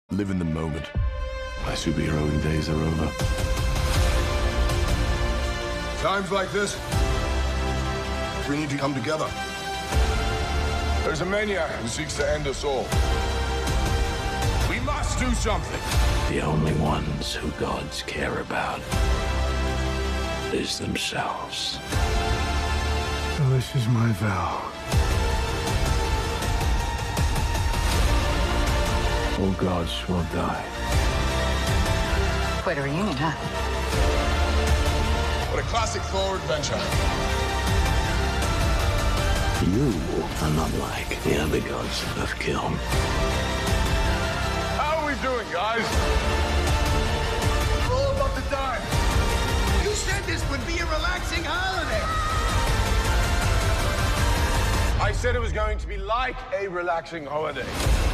Live in the moment. My superheroing days are over. Times like this, we need to come together. There's a maniac who seeks to end us all. We must do something. The only ones who gods care about is themselves. So this is my vow. All gods will die. Quite a reunion, huh? What a classic Thor adventure. You are not like the other gods of kill. How are we doing, guys? We're all about to die. You said this would be a relaxing holiday. I said it was going to be like a relaxing holiday.